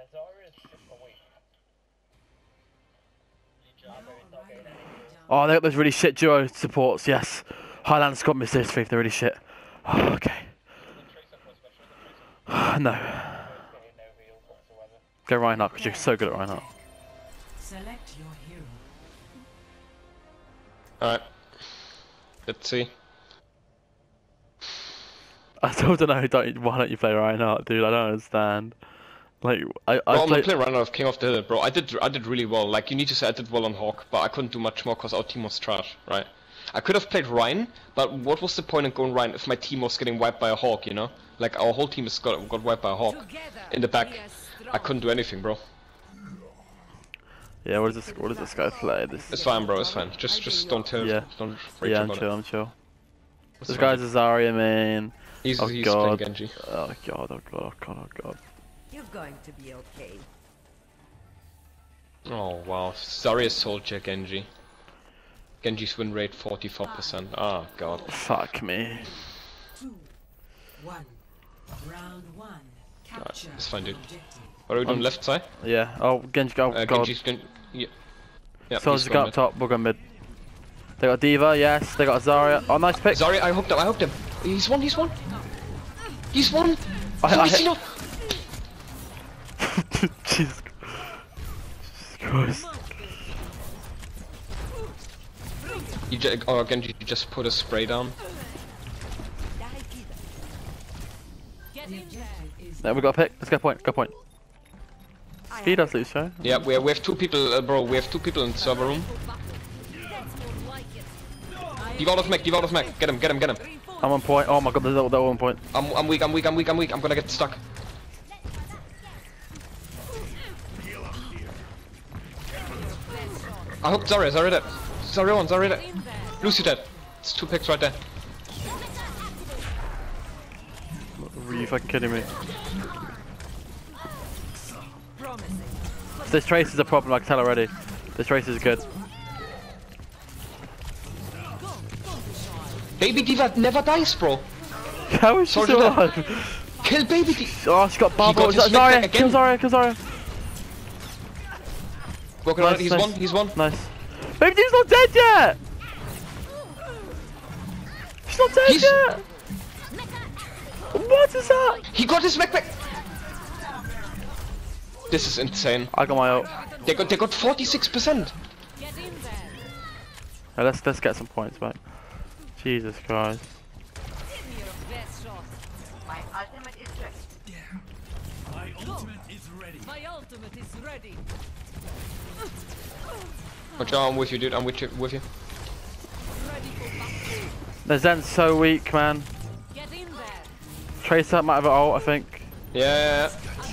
Oh, they got those really shit duo supports, yes. Highland Scott missed this thief, they're really shit. Oh, okay. No. Go Reinhardt, because you're so good at Reinhardt. Select your hero. Alright. Let's see. I still don't know why don't you play Reinhardt, dude, I don't understand. Like, I'm not playing Reinhardt of King of the Hill, bro. I did really well. Like, you need to say I did well on Hawk, but I couldn't do much more because our team was trash, right? I could have played Rein, but what was the point in going Rein if my team was getting wiped by a Hawk, you know? Like, our whole team got wiped by a Hawk. In the back. I couldn't do anything, bro. Yeah, what does this guy play? It's fine, bro, it's fine. Just don't tell. Yeah. Don't Yeah, I'm chill. This guy's a Zarya main. He's God. playing Genji. Oh god. You're going to be okay. Oh wow, Zarya Soldier Genji. Genji's win rate 44%. Ah, god. Fuck me. 2, 1. Round 1. Capture. It's fine, dude. What are we doing, left side? Yeah. Oh, Genji, oh god. Genji's yeah. Soldier's got up top, we'll go mid. They got D.Va, yes. They got Zarya. Oh, nice pick. Zarya, I hooked him. He's won. He's won. Jesus Christ. Genji just put a spray down. There, we got a pick. Let's go point. Speed us, Lucio. Yeah, we have 2 people, bro. We have 2 people in the server room. Give out of mech. Get him. I'm on point. Oh my god, they're all on point. I'm weak. I'm gonna get stuck. I hooked Zarya. Zarya dead. Zarya dead. Lucy dead. It's 2 picks right there. Are you fucking kidding me? This trace is a problem, I can tell already. This trace is good. Baby D.Va never dies, bro. How is she still alive? Kill Baby D.Va. Oh, she got bubble. Zarya, kill Zarya. Working on it, he's won. Nice. Baby D.Va's not dead yet! She's not dead yet! What is that? He got his mech back! This is insane. I got my ult. They got 46%. Right, let's get some points back. Jesus Christ. My ultimate is ready. Watch out, I'm with you, dude. I'm with you. The Zen's so weak, man. Tracer might have an ult, I think. Yeah.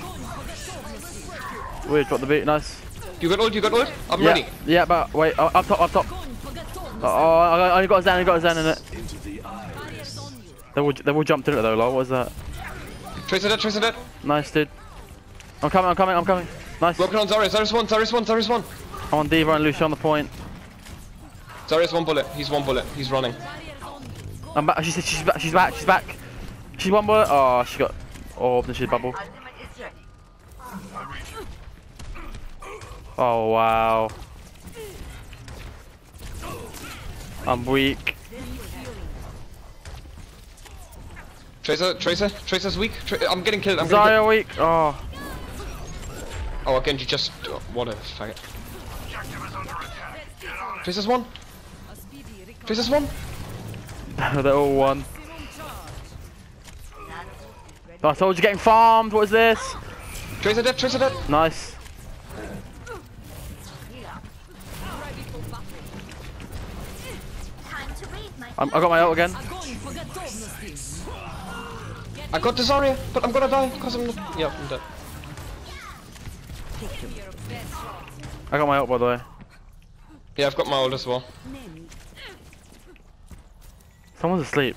Weird, got the beat, nice. You got ult? I'm ready. Yeah, but wait, up top. Oh, I got a Zen in it. They all jumped in it though, lol. What was that? Tracer dead. Nice, dude. I'm coming. Nice. Working on Zarya. Zarya's one. I'm on D.Va and Lucio on the point. Zarya's 1 bullet. He's 1 bullet. He's running. I'm back. She's back. She's 1 bullet. Oh, she got orb and she's bubble. Oh wow. I'm weak. Tracer's weak. I'm getting killed. Zarya weak. Oh. Oh, Genji just. What a faggot. Tracer's 1. They're all 1. Oh, I told you getting farmed. What is this? Tracer dead. Nice. I got my ult again. I got the Zarya, but I'm gonna die because I'm not. Yeah, I'm dead. I got my ult by the way. Yeah, I've got my ult as well. Someone's asleep.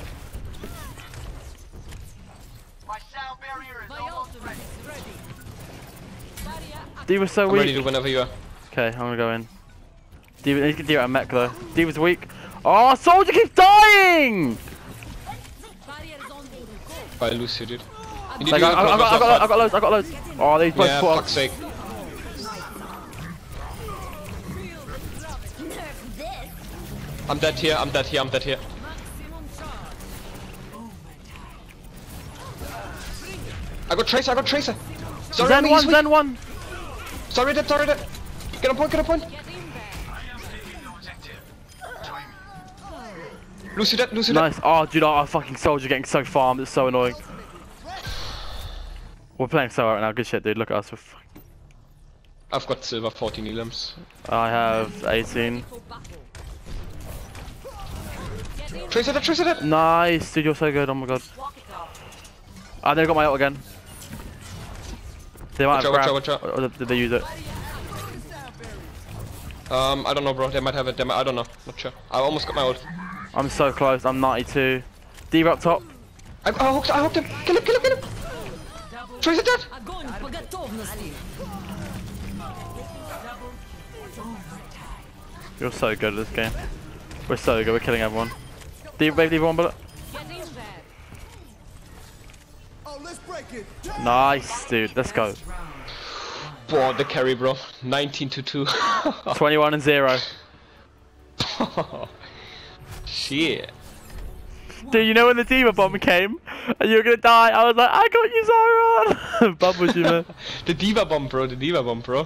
My sound barrier is almost ready. D.Va's so I'm weak. ready to whenever you are. Okay, I'm gonna go in. D.Va, need to get D.Va a mech though. D.Va's weak. Oh, Soldier keeps dying! By Lucio, dude. You need Like, to I got loads. Oh, they both Yeah, put fuck's sake. I'm dead here, I'm dead here, I'm dead here. I got Tracer, I got Tracer! Sorry, Zen he's one, weak. Zen one. Sorry, dead. Get on point, get on point. Lucy dead, Lucy dead. Nice. Oh, dude, our fucking soldier getting so farmed. It's so annoying. We're playing so right now. Good shit, dude. Look at us. I've got silver 14 elims. I have 18. Tracer dead! Nice, dude. You're so good. Oh my god. Ah, they got my ult again. They might have Watch out. grabbed. Or did they use it? I don't know, bro. They might have it. I don't know. Not sure. I almost got my ult. I'm so close. I'm 92. D-Rock up top. I hooked him. Kill him. Tracer dead. You're so good at this game. We're so good. We're killing everyone. D-Wave, one bullet. Nice, dude. Let's go. Boah, the carry, bro. 19-2. 21-0. Shit. Dude, you know when the D.Va bomb came and you were gonna die? I was like, I got you, Zyron. Bubbles you, man. The D.Va bomb, bro.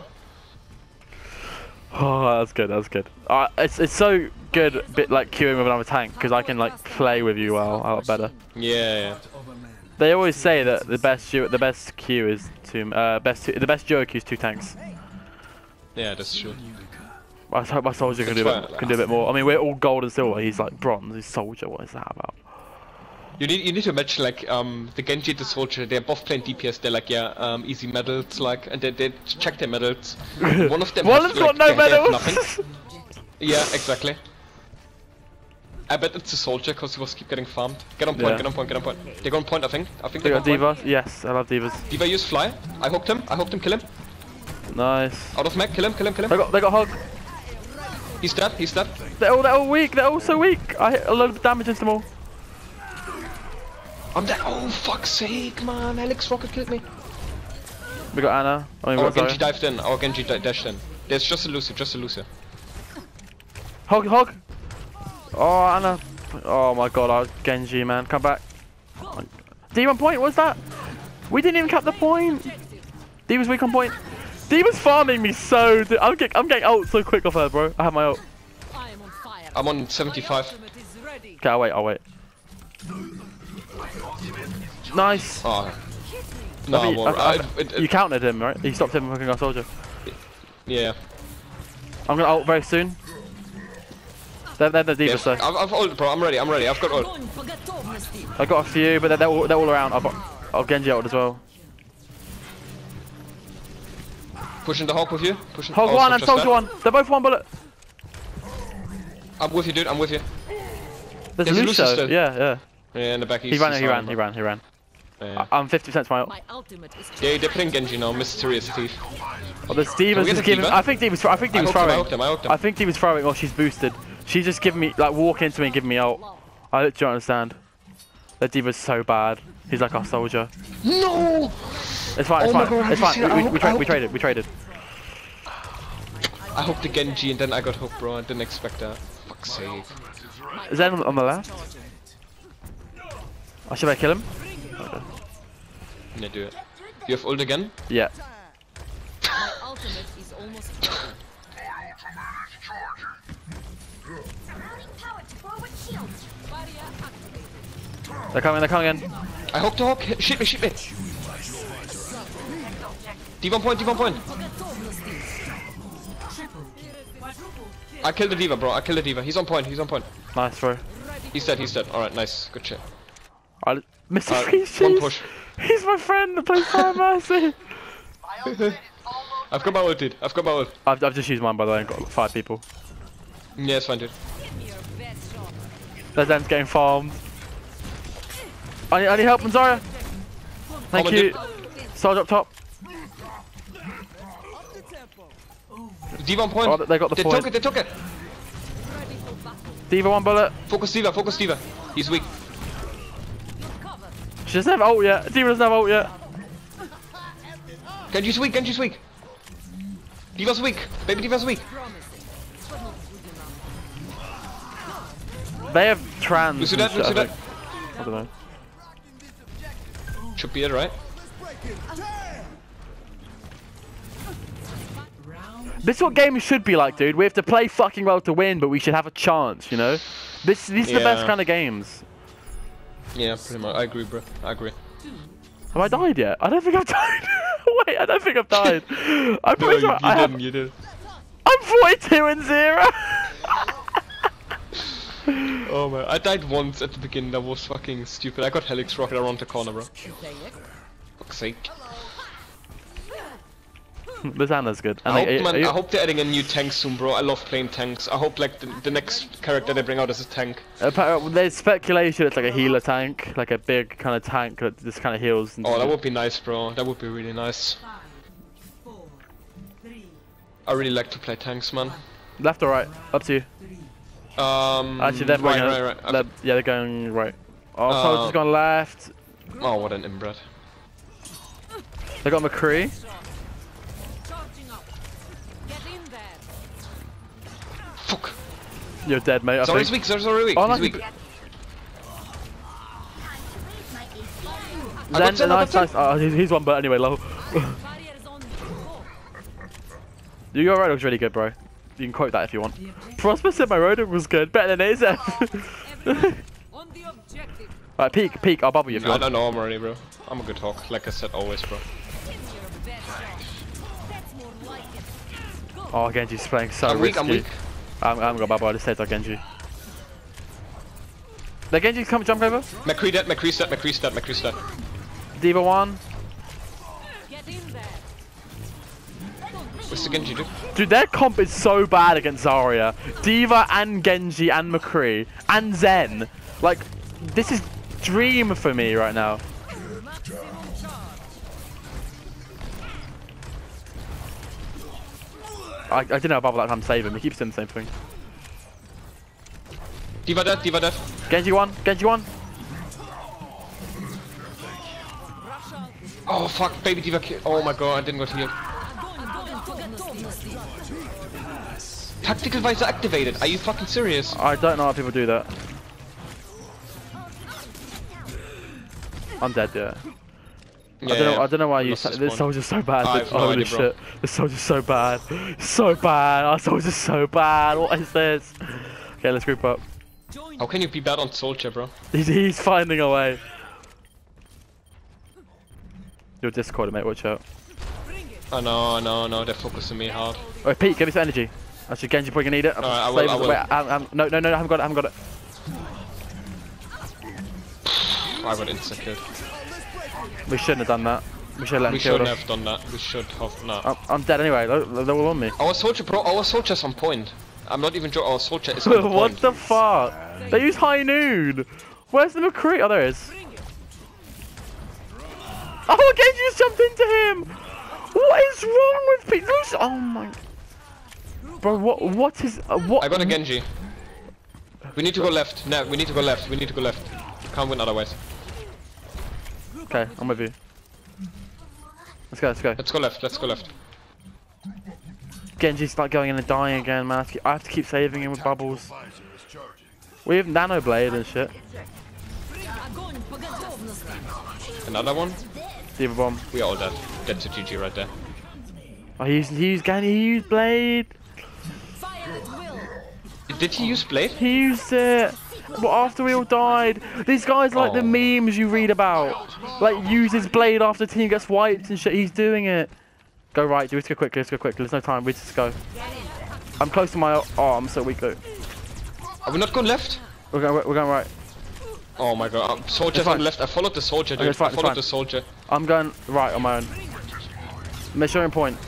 Oh, that's good. It's so good, bit like queuing with another tank because I can like play with you well, a lot better. Yeah. They always say that the best queue is the best duo queue is 2 tanks. Yeah, that's true. I hope my soldier can do a bit more. I mean, we're all gold and silver. He's like bronze. He's soldier. What is that about? You need to imagine like the Genji and the soldier. They're both playing DPS. They're like easy medals like, and they check their medals. One of them. One has got no medals. Nothing. Yeah, exactly. I bet it's the soldier because he was keep getting farmed. Get on point, Yeah. get on point. They're going point, I think. They got D.Va. Yes, I love D.Vas. D.Va use fly. I hooked him, kill him. Nice. Out of mech, kill him. They got hog. He's dead. They're all weak. They're all so weak. I hit a lot of damage into them all. I'm dead. Oh, fuck's sake, man. Alex Rocket killed me. We got Anna. I mean, Our we got Genji Zarya. dived in. Our Genji dashed in. There's just a Lucio. Hog. Oh, Anna. Oh my god, I was Genji, man. Come back. D1 point, what's that? We didn't even cap the point. D was weak on point. D was farming me so. I'm getting ult so quick off her, bro. I have my ult. I'm on 75. Okay, I'll wait. Nice. Oh. No, You countered him, right? You stopped him from hooking our soldier. yeah. I'm gonna ult very soon. They're the D.Va, Yeah. so. I've ult, bro. I'm ready. I've got ult. I got a few, but they're all around. I'll Genji ult as well. Pushing the Hawk with you. Hog one and soldier one. They're both 1 bullet. I'm with you, dude. I'm with you. There's There's Lucio. Lucio still. Yeah. Yeah, in the back. He ran. Yeah. I'm 50% to my ult. Yeah, they're playing Genji now. Mysterious thief. Oh, the D.Va's get just the giving. D.Va? I think D.Va's throwing. I hooked him. I think D.Va's throwing or she's boosted. She's just giving me, like, walking into me and giving me ult. I literally don't understand. The D.Va's so bad. He's like our soldier. No! It's fine, Oh my God, it's have you fine. seen- We traded. I hooked the Genji and then I got hooked, bro. I didn't expect that. Fuck's sake. Is that on the left? Oh, should I kill him? Okay. Yeah, do it. You have ult again? Yeah. They're coming in. I hooked the Hawk. Shoot me. D1 point. I killed the D.Va, bro. He's on point. Nice throw. He's dead. Alright, nice. Good shit. Mr. Freeze, one push. He's my friend that plays Fire Mercy. My ultimate is almost I've got my ult, dude. I've just used mine, by the way, and got 5 people. Yeah, it's fine, dude. Their Zen's getting farmed. I need help from Zarya. Thank you. Soldier up top. D1 point. Oh, they got the point. They took it. D.Va 1 bullet. Focus D.Va. He's weak. She doesn't have ult yet. D.Va doesn't have ult yet. Genji's weak, Genji's weak. D.Va's weak. Baby D.Va's weak. They have trans. Lucy and dead, shit, Lucy I dead. think. I don't know. Should be it, right? This is what games should be like, dude. We have to play fucking well to win, but we should have a chance, you know? These are the best Yeah. kind of games. Yeah, pretty much. I agree, bro. I agree. Have I died yet? I don't think I've died. Wait, I don't think I've died. I'm pretty sure I have. You did. I'm 42 and 0. Oh man, I died once at the beginning. That was fucking stupid. I got Helix Rocket around the corner, bro. Fuck's sake. This Anna's good. I hope, Anna, man, are you- I hope they're adding a new tank soon, bro. I love playing tanks. I hope like the next character they bring out is a tank. There's speculation it's like a healer tank, like a big kind of tank that just kind of heals. And Oh, that would be nice, bro. That would be really nice. 5, 4, 3, I really like to play tanks, man. Left or right? Up to you. 3. Actually, they're right, going right, right. yeah, they're going right. Oh, Soldier's gone left. Oh, what an inbred. They got McCree. Charging up. Get in there. Fuck. You're dead, mate. I Sorry's think. weak. Sorry weak. Oh, He's no, weak. I Then, got Zen, I nice, got nice. Oh, he's one, but anyway, low. Barrier is on. Go. Your road looks really good, bro. You can quote that if you want. Prosper said my road was good. Better than his. Everyone on the objective. Right, peek. I'll bubble you if you I want. don't know, I'm already, bro. I'm a good hawk, like I said always, bro. Your best shot. That's more like it. Oh, Genji's playing so I'm weak, I'm risky. weak. I haven't got bubble. I just saved our Genji. The Genji come jump over. McCree dead, McCree's dead, McCree's dead, McCree's dead. D.Va 1. Get in there. What's the Genji do? Dude, their comp is so bad against Zarya. D.Va and Genji and McCree and Zen. Like, this is dream for me right now. Maximum charge. I didn't know bubble that time save him. He keeps doing the same thing. D.Va dead, D.Va dead. Genji 1. Genji 1. Oh fuck, baby D.Va kill. Oh my god, I didn't got healed. Tactical visor activated. Are you fucking serious? I don't know how people do that. I'm dead, yeah. I don't know why you. Lost his This spawn. soldier's so bad. I have no Holy idea, bro. shit! This soldier's so bad. So bad. Our soldier's so bad. What is this? Okay, let's group up. How can you be bad on Soldier, bro? He's finding a way. Your Discord, mate. Watch out. Oh no, they're focusing me hard. Oh, Pete, give me some energy. Actually, Genji probably gonna need it. Alright, I will. Wait, no, I haven't got it. I haven't got it. I got insta-killed. We shouldn't have done that. We should have let We him kill shouldn't us. have done that. We should have not. I'm dead anyway. They're all on me. Our Soldier, bro, our Soldier's on point. I'm not even joking, our Soldier is on the What point. the fuck? They use High Noon. Where's the McCree? Oh, there it is. Oh, Genji just jumped into him. What is wrong with people? Oh my. Bro, what is what? I got a Genji. We need to go left. No, we need to go left. We need to go left. Can't win otherwise. Okay, I'm with you. Let's go. Let's go left. Let's go left. Genji's like going in and dying again, man. I have to keep saving him with bubbles. We have Nano Blade and shit. Another one. D.Va bomb. We are all dead. Dead to GG right there. Oh, he used Blade. Did he use Blade? He used it. But after we all died, these guys like the Oh. memes you read about. Like uses Blade after the team gets wiped and shit. He's doing it. Go right. Do it. Let's go quickly. Let's go quickly. There's no time. We just go. I'm close to my. Oh, I'm so weak though. Are we not going left? We're going right. Oh my god. Soldier's It's fine. on the left. I followed the Soldier, dude. it's fine, I it's followed fine. the Soldier. I'm going right on my own. Measuring point.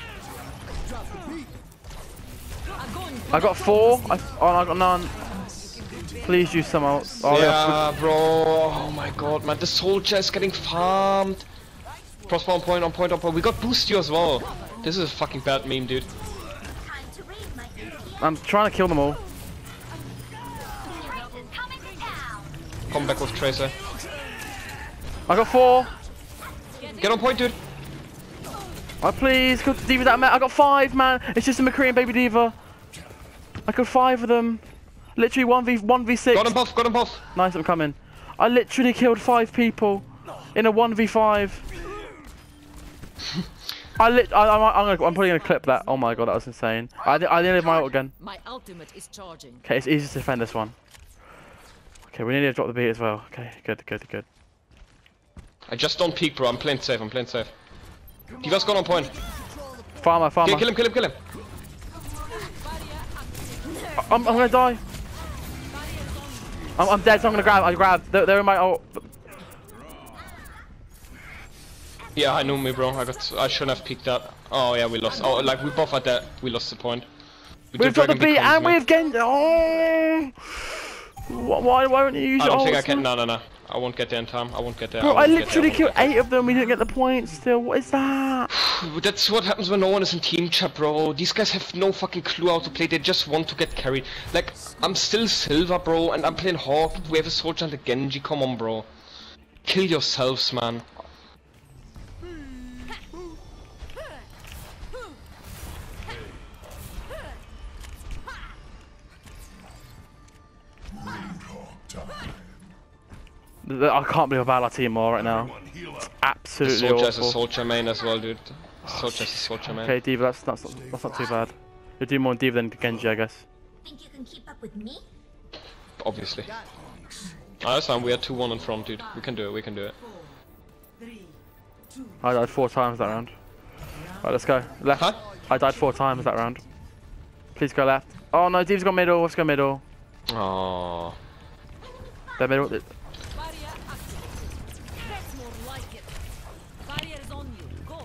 I got 4. I got none. Please use some else. Oh, Yeah, bro. Oh my god, man. The Soldier is getting farmed. Crossbow on point, on point, on point. We got boost you as well. This is a fucking bad meme, dude. I'm trying to kill them all. Come back with Tracer. I got 4. Get on point, dude. Oh, please, got D.Va that man. I got 5, man. It's just a McCree and Baby D.Va. I got 5 of them. Literally 1v6. Got them both, got them both. Nice, I'm coming. I literally killed 5 people in a 1v5. I'm probably gonna clip that. Oh my god, that was insane. I nearly had my ult again. My ultimate is charging. Okay, it's easy to defend this one. Okay, we need to drop the beat as well. Okay, good. I just don't peek, bro. I'm playing safe, D.Va's gone on point. Farmer. Okay, kill him. I'm gonna die. I'm dead, so I'm gonna grab. I grabbed. They're in my ult. Yeah, I knew me, bro. I shouldn't have peeked that. Oh yeah, we lost. Oh, like we both had that. We lost the point. We've got the beat and we've Genji. Oh. Why won't you use I your don't think ults, I can. man? No. I won't get there in time. I won't get there. Bro, I literally killed 8 of them. We didn't get the points still. What is that? That's what happens when no one is in team chat, bro. These guys have no fucking clue how to play. They just want to get carried. Like, I'm still silver, bro, and I'm playing Hawk. We have a soldier and a Genji. Come on, bro. Kill yourselves, man. I can't believe how bad our team are right now. It's absolutely Soldier is a awful. soldier main as well, dude. Soldier is a soldier main. Okay, D.Va, that's not too bad. You do more D.Va than Genji, I guess. Think you can keep up with me? Obviously. Ah, that's fine. We are 2-1 in front, dude. We can do it. 4, 3, 2. I died 4 times that round. Right, let's go. Left. Huh? I died 4 times that round. Please go left. Oh no, D.Va's got middle. Let's go middle. Oh. They're middle. Barrier active. That's more like it. Barrier is on you. Go.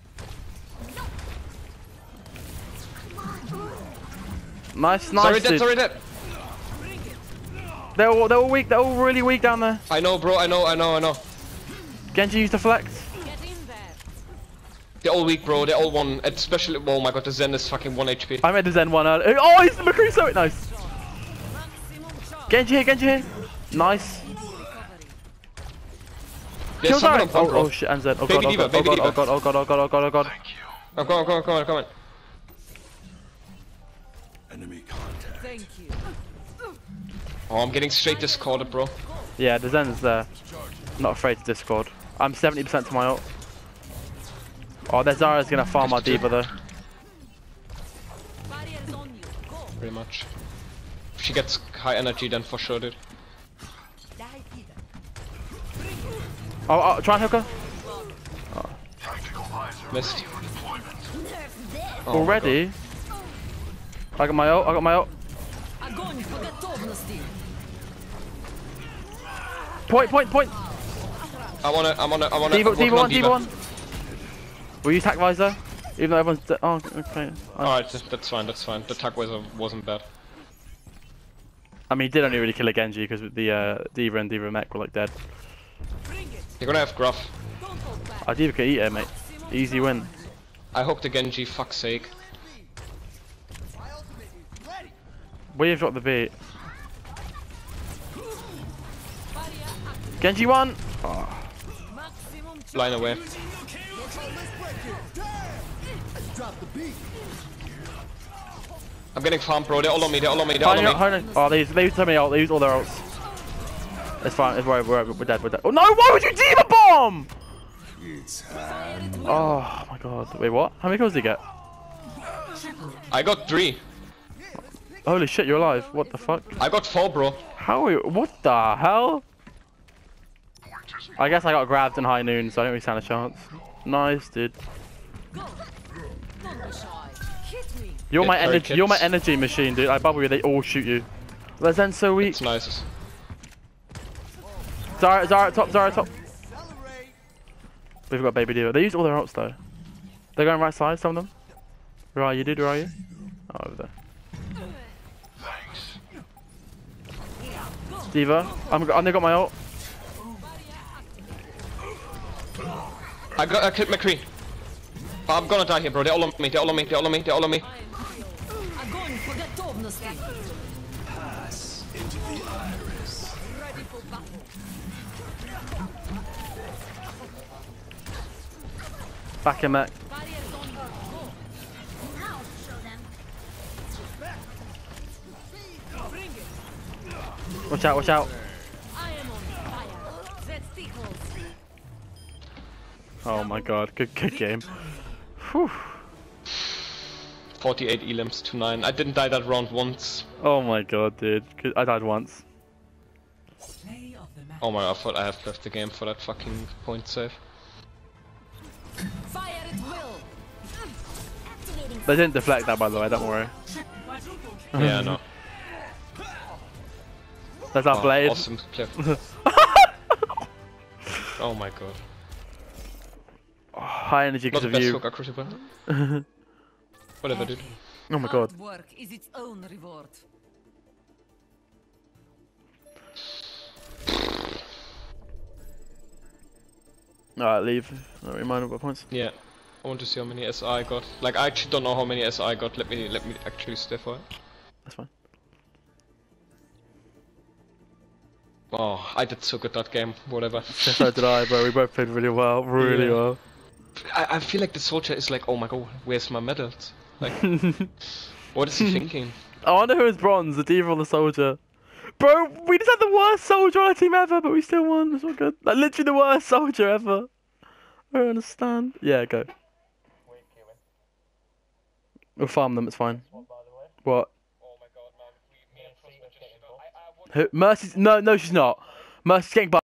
Nice, Sorry, dude. dead. They're all weak. They're all really weak down there. I know, bro. I know. Genji used to flex. Get in there. They're all weak, bro. They're all one. Especially, oh my god, the Zen is fucking 1 HP. I made the Zen one earlier. Oh, he's the McCree so nice. Maximum charge. Genji here. Nice. There's Kill someone Zarya. on front, bro. Oh shit, and Zen. Oh Baby god, D.Va, baby D.Va. oh god. I'm coming. Enemy contact. Thank you. Oh, I'm getting straight discorded, bro. Yeah, the Zen's there. Not afraid to discord. I'm 70% to my ult. Oh, their Zarya's gonna farm our D.Va though. Barrier is on you. Go. Pretty much. If she gets high energy, then for sure, dude. Oh, try and hook her. Missed. Oh, Already? I got my ult. Огонь по готовности. Point. I'm on it. D.Va one. Will you attack visor? Even though everyone's dead. Oh, okay. Alright, that's fine. The tag wasn't bad. I mean, he did only really kill a Genji because the D.Va and D.Va mech were like dead. You're gonna have Gruff. Don't hold back. Our D.Va can eat it, mate. Easy win. I hope the Genji, fuck's sake. We've got the beat. Genji won! Oh. Maximum charge. Line away. I'm getting farmed, bro. They're all on me. Oh, they use so many ult. They use all their ults. It's fine. We're dead. Oh no! Why would you D.Va bomb? Oh my god. Wait, what? How many kills did he get? I got 3. Holy shit, you're alive. What the fuck? I got 4, bro. How are you? What the hell? I guess I got grabbed in high noon, so I don't really stand a chance. Nice, dude. Go. Don't be shy. Hit me. You're Get my carry energy. You're my kits. energy machine, dude. I bubble you. They all shoot you. They're then so weak. It's nice. Zarya top. We've got Baby D.Va. They use all their ults though. They're going right side, some of them. Where are you, dude? Where are you? Oh, over there. D.Va. They got my ult. I killed McCree. I'm gonna die here, bro. They're all on me. Огонь по готовности. Pass into the iris. Ready for battle. Back in mech. Barrier is on you. Go. Now show them. Bring it. Watch out, watch out. I am on fire. That tickles. Oh my god, good game. Whew. 48 elims to 9. I didn't die that round once. Oh my god, dude. I died once. Play of the match. Oh my, I thought I have left the game for that fucking point save. Fire at will. Activating. They didn't deflect that, by the way, don't worry. Yeah, no. That's our Oh, blade. awesome play. Oh my god. High energy Not because the of best you. hook accuracy, but whatever, dude. Oh my god. Hard work is its own reward. Alright, leave. Don't remind me what points. Yeah. I want to see how many SI I got. Like, I actually don't know how many SI I got. Let me actually stay for it. That's fine. Oh, I did so good that game. Whatever. So did I, but we both played really well. Really Yeah. well. I feel like the soldier is like, oh my god, where's my medals? Like, what is he thinking? I wonder who is bronze, the diva or the soldier. Bro, we just had the worst soldier on our team ever, but we still won. It's all good. Like, literally the worst soldier ever. I don't understand. Yeah, go. We'll farm them, it's fine. What? Oh my god, man. Me and Frostman just... Who? Mercy's... No, she's not. Mercy's getting by.